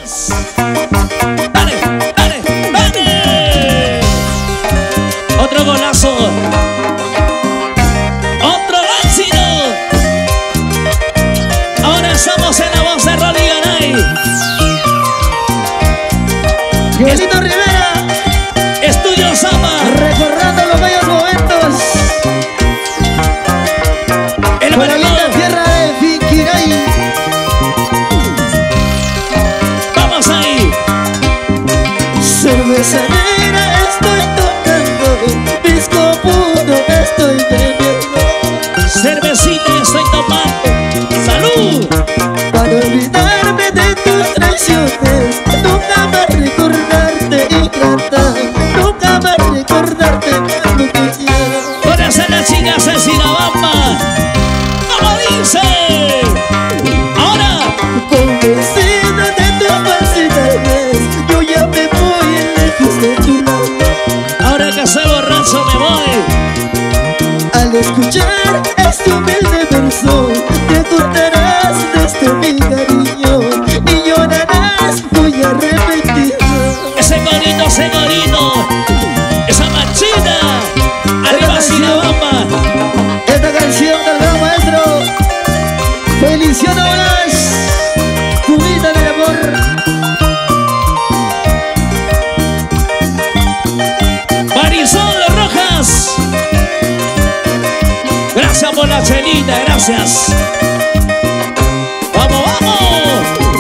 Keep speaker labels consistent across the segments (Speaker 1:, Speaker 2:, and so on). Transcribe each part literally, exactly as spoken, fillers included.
Speaker 1: Dale, dale, dale. Otro golazo. Otro éxito. Ahora estamos en la voz de Rolly Garay.
Speaker 2: Joelito Rivera,
Speaker 1: Estudio Zapa.
Speaker 2: recordando los bellos momentos.
Speaker 1: El
Speaker 2: Por la linda
Speaker 1: Maricón.
Speaker 2: tierra de Finquiray.
Speaker 1: Vamos ahí.
Speaker 2: Cerveza negra estoy tomando, pisco puro estoy bebiendo,
Speaker 1: Cervecita estoy tomando. ¡Salud!
Speaker 2: para olvidarme de tus traiciones, nunca más recordarte ingrata, nunca más recordarte cuando te quiero.
Speaker 1: Por hacer las chicas de Sinabamba. ¿Cómo dice? Ahora.
Speaker 2: Convencida de tus falsedades, yo ya me voy lejos de tu lado.
Speaker 1: Ahora que soy borracho me voy.
Speaker 2: Al escuchar este humilde verso, te acordarás de este mi cariño y llorarás muy arrepentido.
Speaker 1: Ese corito, ese corito. Esa manchita. Arriba Sinabamba.
Speaker 2: Esta canción del gran maestro Feliciano Blas, tu vida del amor.
Speaker 1: Marisol Rojas. Gracias por la chelita, gracias. Vamos, vamos.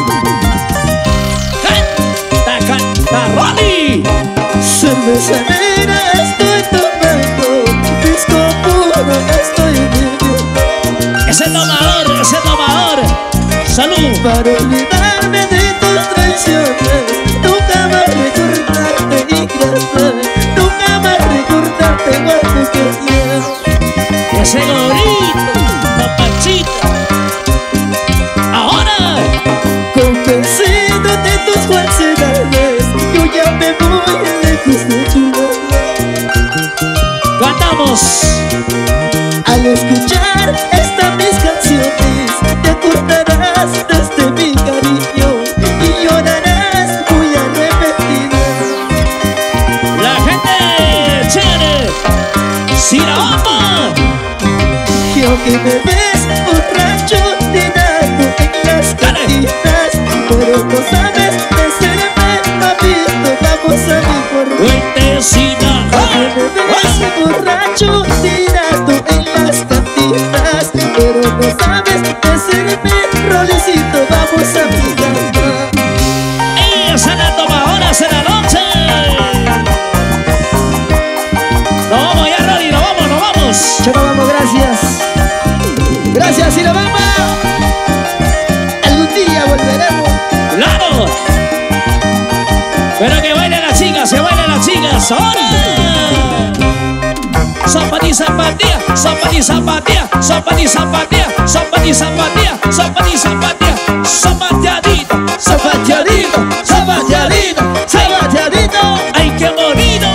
Speaker 1: Canta, canta, Rolly.
Speaker 2: Cerveza negra estoy tomando, pisco puro estoy bebiendo,
Speaker 1: Ese tomador, ese tomador. Salud.
Speaker 2: para olvidarme de tus traiciones, nunca más recordarte ingrata, nunca más recordarte cuando te quiero.
Speaker 1: Ese gorito, la panchita. Ahora.
Speaker 2: Convencido de tus falsedades, yo ya me voy lejos de tu lado.
Speaker 1: Cantamos.
Speaker 2: Al escuchar estas mis canciones, te acordarás de este mi cariño y llorarás muy arrepentido.
Speaker 1: La gente chévere. Sinabamba.
Speaker 2: Y aunque me ves borracho tirado en las cantinas, pero no sabes de serme papito, vamos a mi por
Speaker 1: Fuentecita.
Speaker 2: aunque me ves borracho tirado en las cantinas, pero no sabes de serme rolecito, vamos a mi cama.
Speaker 1: Ella es la tomadora de la noche. Nos vamos ya, Rolly, nos vamos, nos vamos.
Speaker 2: Chao, vamos, gracias. Gracias, Sinabamba. Algún día volveremos.
Speaker 1: ¡Claro! Pero que bailen las chicas, que bailen las chicas. ¡Ahora! Zapatí, zapatía, zapatí, zapatía, zapatí, zapatía, zapatí, zapatía, zapatí, zapatía, zapateadito, zapateadito, zapateadito, zapateadito. ¡Ay, qué bonito!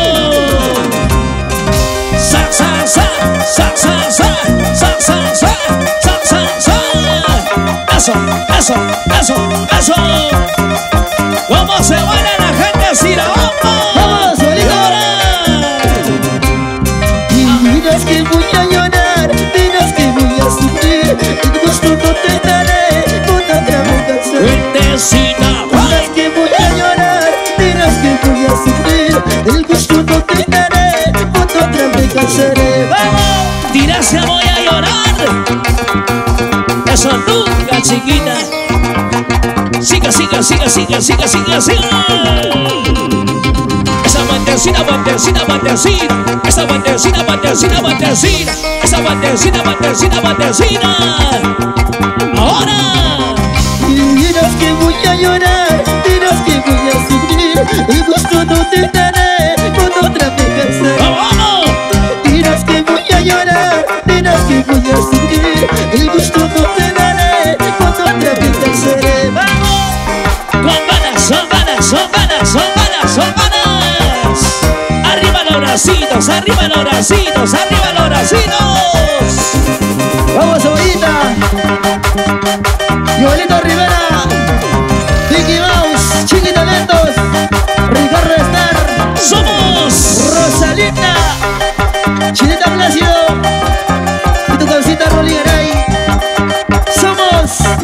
Speaker 1: Sa, sa, sa, sa, sa, sa, sa, sa, sa, sa, sa, sa. Eso, eso, eso, eso. ¿Cómo se baila la gente si la vamos?
Speaker 2: Vamos, Solito. Dirás que voy a llorar, dirás que voy a sufrir, el gusto no te daré, con otra me cansaré.
Speaker 1: Fuentecita.
Speaker 2: Dirás que voy a llorar, dirás que voy a sufrir, el gusto no te daré, con otra me cansaré. ¡Vamos!
Speaker 1: Dirás que voy a llorar. Eso nunca, chiquita. Siga, siga, siga, siga, siga, siga, siga. Esa bandecina, bandecina, bandecina. Esa bandecina, bandecina, bandecina. Esa bandecina, bandecina, bandecina. Ahora.
Speaker 2: Dirás que voy a llorar, dirás que voy a sufrir, el gusto no te daré, con otra me cansaré.
Speaker 1: ¡Vamos!
Speaker 2: Dirás que voy a llorar, dirás que voy a sufrir, el gusto no te daré, con otra me cansaré. ¡Vamos!
Speaker 1: Son vanas, son vanas, son vanas, son vanas, son vanas. Arriba los bracitos, arriba los bracitos, arriba los bracitos.
Speaker 2: ¡Vamos, cebollita! Joelito Rivera, Vicky Mouse.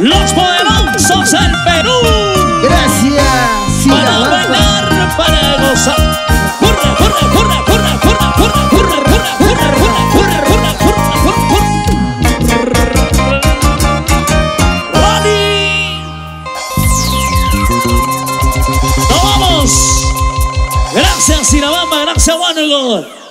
Speaker 1: Los poderosos del Perú.
Speaker 2: Gracias,
Speaker 1: Para bailar, para gozar. Curra, curra, curra, curra, curra, curra, curra, curra, curra, curra, curra, curra, curra, curra. ¡Rally! ¡Nos vamos! Gracias, Irabamba, gracias, Juan Hugo.